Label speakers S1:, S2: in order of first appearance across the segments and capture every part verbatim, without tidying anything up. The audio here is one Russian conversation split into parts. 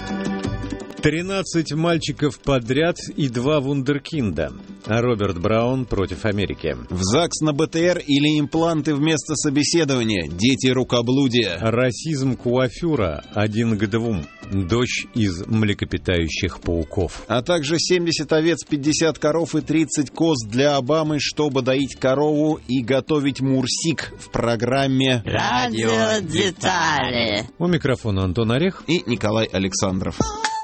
S1: тринадцать мальчиков подряд и два вундеркинда. Роберт Браун против Америки.
S2: В ЗАГС на БТР или импланты вместо собеседования. Дети рукоблудия.
S1: Расизм куафюра один к двум. Дочь из млекопитающих пауков.
S2: А также семьдесят овец, пятьдесят коров и тридцать коз для Обамы, чтобы доить корову и готовить мурсик в программе
S3: «Радио Детали».
S1: У микрофона Антон Орех
S2: и Николай Александров.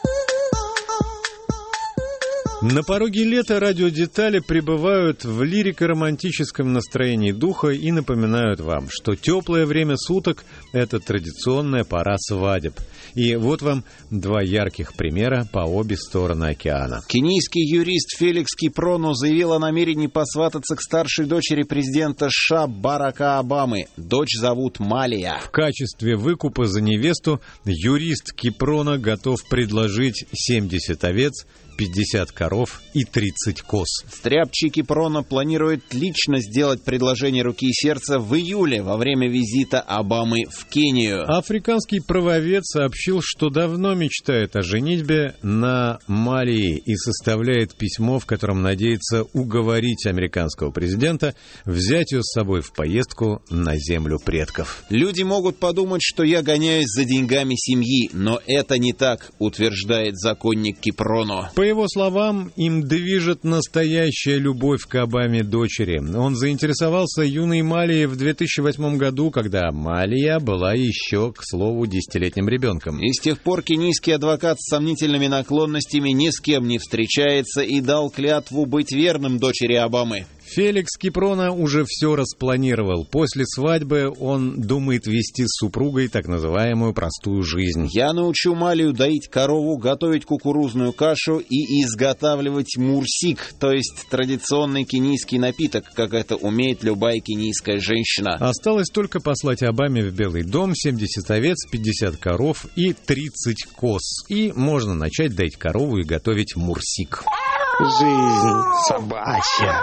S1: На пороге лета радиодетали пребывают в лирико-романтическом настроении духа и напоминают вам, что теплое время суток – это традиционная пора свадеб. И вот вам два ярких примера по обе стороны океана.
S2: Кенийский юрист Феликс Кипроно заявил о намерении посвататься к старшей дочери президента США Барака Обамы. Дочь зовут Малия.
S1: В качестве выкупа за невесту юрист Кипроно готов предложить семьдесят овец, пятьдесят коров и тридцать коз.
S2: Стряпчий Кипроно планирует лично сделать предложение руки и сердца в июле во время визита Обамы в Кению.
S1: Африканский правовед сообщил, что давно мечтает о женитьбе на Малии и составляет письмо, в котором надеется уговорить американского президента взять ее с собой в поездку на землю предков.
S2: Люди могут подумать, что я гоняюсь за деньгами семьи, но это не так, утверждает законник Кипроно.
S1: По его словам, им движет настоящая любовь к Обаме дочери. Он заинтересовался юной Малией в две тысячи восьмом году, когда Малия была еще, к слову, десятилетним ребенком.
S2: И с тех пор кенийский адвокат с сомнительными наклонностями ни с кем не встречается и дал клятву быть верным дочери Обамы.
S1: Феликс Кипроно уже все распланировал. После свадьбы он думает вести с супругой так называемую простую жизнь.
S2: «Я научу Малию доить корову, готовить кукурузную кашу и изготавливать мурсик, то есть традиционный кенийский напиток, как это умеет любая кенийская женщина».
S1: Осталось только послать Обаме в Белый дом семьдесят овец, пятьдесят коров и тридцать коз. И можно начать доить корову и готовить мурсик.
S3: Жизнь собачья.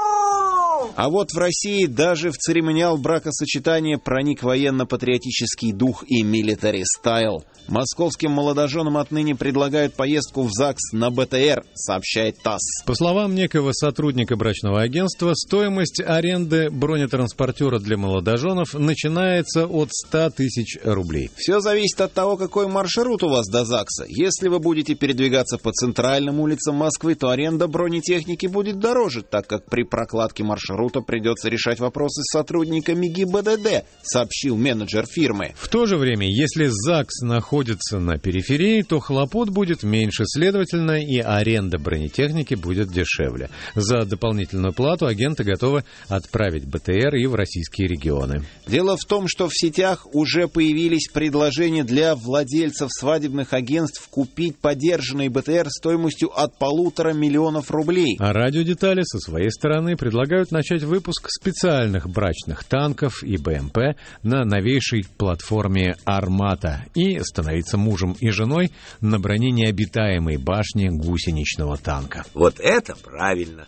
S2: А вот в России даже в церемониал бракосочетания проник военно-патриотический дух и милитари-стайл. Московским молодоженам отныне предлагают поездку в ЗАГС на БТР, сообщает ТАСС.
S1: По словам некого сотрудника брачного агентства, стоимость аренды бронетранспортера для молодоженов начинается от ста тысяч рублей.
S2: Все зависит от того, какой маршрут у вас до ЗАГСа. Если вы будете передвигаться по центральным улицам Москвы, то аренда бронетехники будет дороже, так как при прокладке маршрута придется решать вопросы с сотрудниками ГИБДД, сообщил менеджер фирмы.
S1: В то же время, если ЗАГС находится находится на периферии, то хлопот будет меньше, следовательно, и аренда бронетехники будет дешевле. За дополнительную плату агенты готовы отправить БТР и в российские регионы.
S2: Дело в том, что в сетях уже появились предложения для владельцев свадебных агентств купить подержанный БТР стоимостью от полутора миллионов рублей.
S1: А радиодетали со своей стороны предлагают начать выпуск специальных брачных танков и БМП на новейшей платформе «Армата» и становиться мужем и женой на броне необитаемой башни гусеничного танка.
S3: Вот это правильно!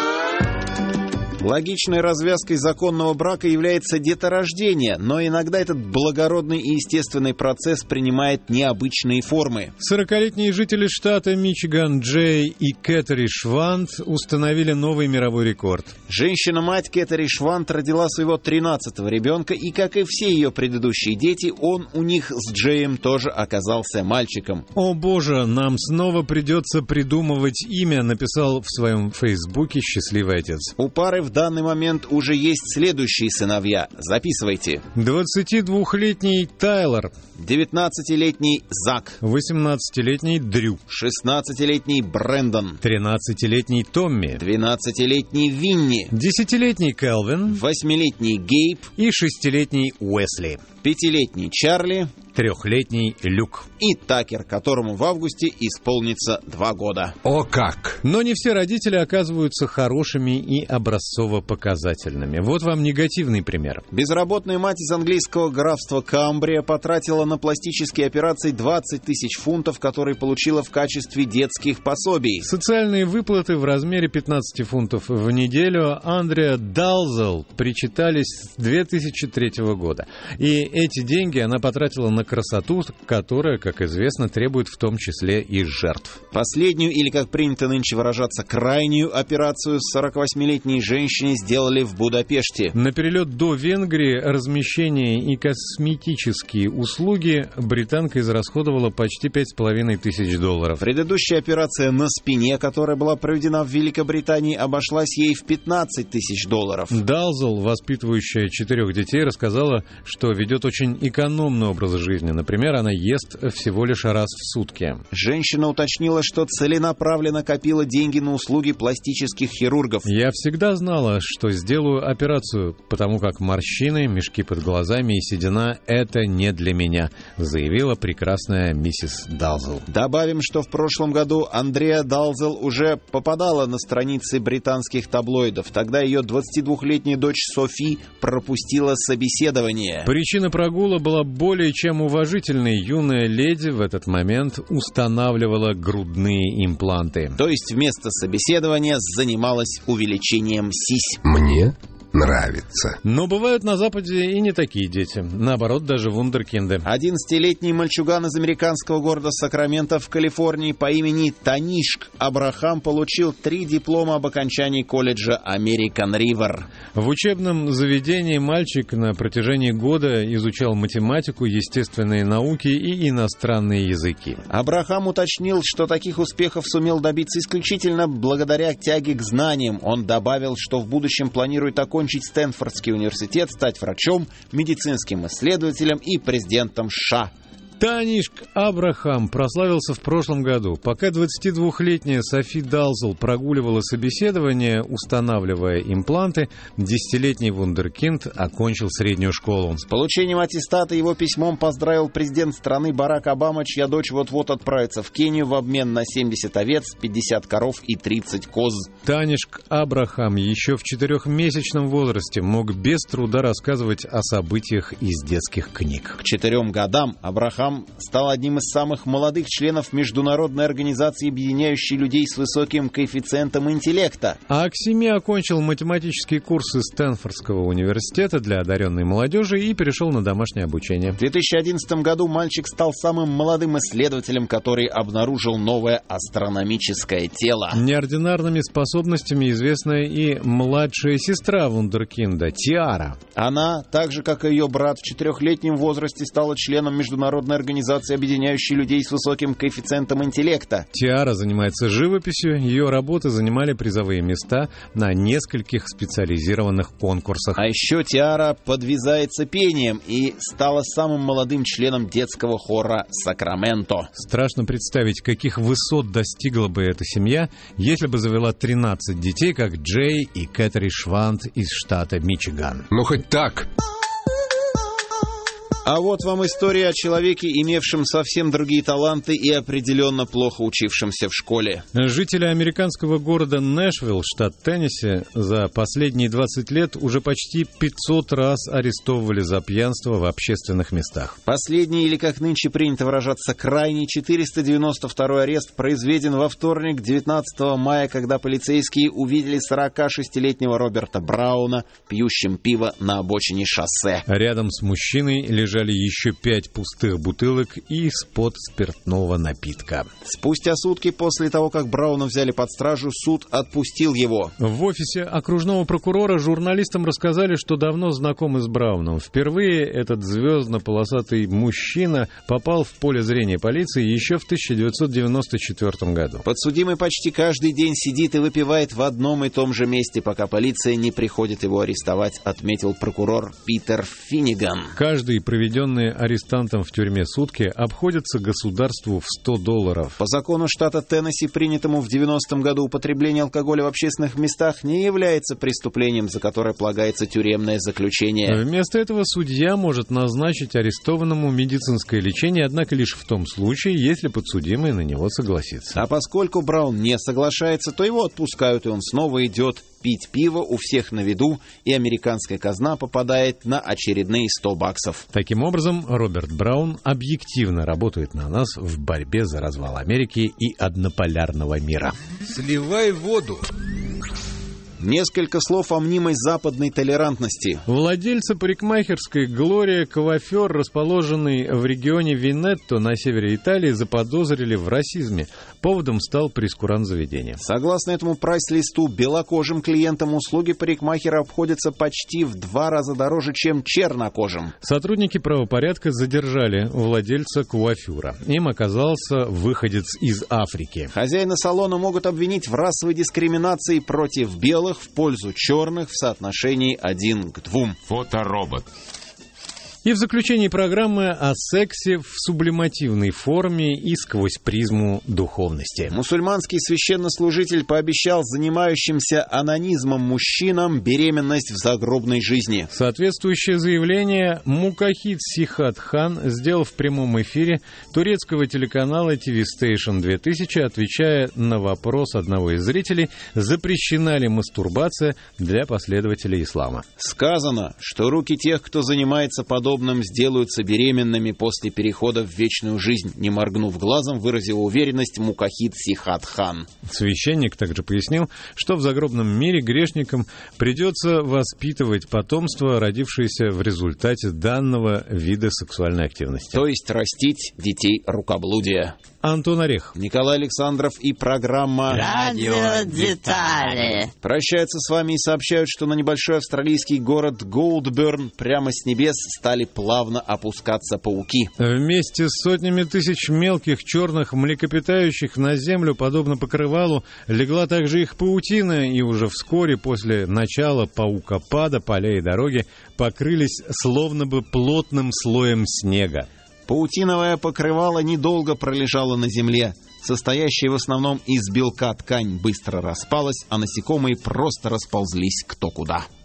S2: Логичной развязкой законного брака является деторождение, но иногда этот благородный и естественный процесс принимает необычные формы.
S1: сорокалетние жители штата Мичиган Джей и Кэтери Швант установили новый мировой рекорд.
S2: Женщина-мать Кэтери Швант родила своего тринадцатого ребенка, и, как и все ее предыдущие дети, он у них с Джеем тоже оказался мальчиком.
S1: «О боже, нам снова придется придумывать имя», написал в своем фейсбуке счастливый отец.
S2: У пары в данный момент уже есть следующие сыновья. Записывайте.
S1: двадцатидвухлетний Тайлор,
S2: девятнадцатилетний Зак,
S1: восемнадцатилетний Дрю,
S2: шестнадцатилетний Брэндон,
S1: тринадцатилетний Томми,
S2: двенадцатилетний Винни,
S1: десятилетний Келвин,
S2: восьмилетний Гейб
S1: и шестилетний Уэсли,
S2: пятилетний Чарли,
S1: трехлетний Люк
S2: и Такер, которому в августе исполнится два года.
S1: О как! Но не все родители оказываются хорошими и образцово-показательными. Вот вам негативный пример.
S2: Безработная мать из английского графства Камбрия потратила на пластические операции двадцать тысяч фунтов, которые получила в качестве детских пособий.
S1: Социальные выплаты в размере пятнадцать фунтов в неделю Андреа Далзел причитались с две тысячи третьего года. И эти деньги она потратила на на красоту, которая, как известно, требует в том числе и жертв.
S2: Последнюю, или, как принято нынче выражаться, крайнюю операцию с сорок восьмилетней женщиной сделали в Будапеште.
S1: На перелет до Венгрии, размещение и косметические услуги британка израсходовала почти пять с половиной тысяч долларов.
S2: Предыдущая операция на спине, которая была проведена в Великобритании, обошлась ей в пятнадцать тысяч долларов.
S1: Далзел, воспитывающая четырех детей, рассказала, что ведет очень экономный образ жизни. Например, она ест всего лишь раз в сутки.
S2: Женщина уточнила, что целенаправленно копила деньги на услуги пластических хирургов.
S1: «Я всегда знала, что сделаю операцию, потому как морщины, мешки под глазами и седина – это не для меня», заявила прекрасная миссис Далзел.
S2: Добавим, что в прошлом году Андреа Далзел уже попадала на страницы британских таблоидов. Тогда ее двадцатидвухлетняя дочь Софи пропустила собеседование.
S1: Причина прогула была более чем уважительной. Юная леди в этот момент устанавливала грудные импланты.
S2: То есть вместо собеседования занималась увеличением сись.
S4: Мне нравится.
S1: Но бывают на Западе и не такие дети. Наоборот, даже вундеркинды.
S2: одиннадцатилетний мальчуган из американского города Сакраменто в Калифорнии по имени Танишк Абрахам получил три диплома об окончании колледжа American River.
S1: В учебном заведении мальчик на протяжении года изучал математику, естественные науки и иностранные языки.
S2: Абрахам уточнил, что таких успехов сумел добиться исключительно благодаря тяге к знаниям. Он добавил, что в будущем планирует окончить Стэнфордский университет, стать врачом, медицинским исследователем и президентом США.
S1: Танишк Абрахам прославился в прошлом году. Пока двадцатидвухлетняя Софи Далзел прогуливала собеседование, устанавливая импланты, десятилетний вундеркинд окончил среднюю школу.
S2: С получением аттестата его письмом поздравил президент страны Барак Обама, чья дочь вот-вот отправится в Кению в обмен на семьдесят овец, пятьдесят коров и тридцать коз.
S1: Танишк Абрахам еще в четырехмесячном возрасте мог без труда рассказывать о событиях из детских книг.
S2: К четырем годам Абрахам стал одним из самых молодых членов международной организации, объединяющей людей с высоким коэффициентом интеллекта.
S1: А к семи окончил математические курсы Стэнфордского университета для одаренной молодежи и перешел на домашнее обучение.
S2: В две тысячи одиннадцатом году мальчик стал самым молодым исследователем, который обнаружил новое астрономическое тело.
S1: Неординарными способностями известна и младшая сестра вундеркинда Тиара.
S2: Она, так же как и ее брат, в четырехлетнем возрасте стала членом международной организации, объединяющей людей с высоким коэффициентом интеллекта.
S1: Тиара занимается живописью, ее работы занимали призовые места на нескольких специализированных конкурсах.
S2: А еще Тиара подвязается пением и стала самым молодым членом детского хора Сакраменто.
S1: Страшно представить, каких высот достигла бы эта семья, если бы завела тринадцать детей, как Джей и Кэтри Швант из штата Мичиган.
S4: Ну, хоть так.
S2: А вот вам история о человеке, имевшем совсем другие таланты и определенно плохо учившемся в школе.
S1: Жители американского города Нэшвилл, штат Теннесси, за последние двадцать лет уже почти пятьсот раз арестовывали за пьянство в общественных местах.
S2: Последний, или как нынче принято выражаться, крайний четыреста девяносто второй арест произведен во вторник, девятнадцатого мая, когда полицейские увидели сорокашестилетнего Роберта Брауна, пьющим пиво на обочине шоссе.
S1: Рядом с мужчиной лежали еще пять пустых бутылок и спот спиртного напитка.
S2: Спустя сутки после того, как Брауна взяли под стражу, суд отпустил его.
S1: В офисе окружного прокурора журналистам рассказали, что давно знакомы с Брауном. Впервые этот звездно-полосатый мужчина попал в поле зрения полиции еще в тысяча девятьсот девяносто четвёртом году.
S2: Подсудимый почти каждый день сидит и выпивает в одном и том же месте, пока полиция не приходит его арестовать, отметил прокурор Питер Финниган.
S1: Каждый проведенный арестантом в тюрьме сутки обходятся государству в сто долларов.
S2: По закону штата Теннесси, принятому в девяностом году, употребление алкоголя в общественных местах не является преступлением, за которое полагается тюремное заключение.
S1: Вместо этого судья может назначить арестованному медицинское лечение, однако лишь в том случае, если подсудимый на него согласится.
S2: А поскольку Браун не соглашается, то его отпускают, и он снова идет пить пиво у всех на виду, и американская казна попадает на очередные сто баксов.
S1: Таким образом, Роберт Браун объективно работает на нас в борьбе за развал Америки и однополярного мира.
S4: Сливай воду.
S2: Несколько слов о мнимой западной толерантности.
S1: Владельца парикмахерской «Глория Кавафер», расположенной в регионе Венетто на севере Италии, заподозрили в расизме. Поводом стал прейскурант заведения.
S2: Согласно этому прайс-листу, белокожим клиентам услуги парикмахера обходятся почти в два раза дороже, чем чернокожим.
S1: Сотрудники правопорядка задержали владельца куафюра. Им оказался выходец из Африки.
S2: Хозяина салона могут обвинить в расовой дискриминации против белых в пользу черных в соотношении один к двум.
S4: Фоторобот.
S1: И в заключении программы о сексе в сублимативной форме и сквозь призму духовности.
S2: Мусульманский священнослужитель пообещал занимающимся анонизмом мужчинам беременность в загробной жизни.
S1: Соответствующее заявление Мукахид Сихат Хан сделал в прямом эфире турецкого телеканала ти ви Station две тысячи, отвечая на вопрос одного из зрителей, запрещена ли мастурбация для последователей ислама.
S2: Сказано, что руки тех, кто занимается подобным, сделаются беременными после перехода в вечную жизнь, не моргнув глазом, выразила уверенность Мукахид Сихат Хан.
S1: Священник также пояснил, что в загробном мире грешникам придется воспитывать потомство, родившееся в результате данного вида сексуальной активности.
S2: То есть растить детей рукоблудия.
S1: Антон Орех,
S2: Николай Александров и программа
S3: Радио Детали.
S2: прощаются с вами и сообщают, что на небольшой австралийский город Голдберн прямо с небес стали плавно опускаться пауки.
S1: вместе с сотнями тысяч мелких черных млекопитающих на землю, подобно покрывалу, легла также их паутина, и уже вскоре после начала паукопада поля и дороги покрылись словно бы плотным слоем снега.
S2: Паутиновое покрывало недолго пролежало на земле. Состоящая в основном из белка ткань быстро распалась, а насекомые просто расползлись кто куда.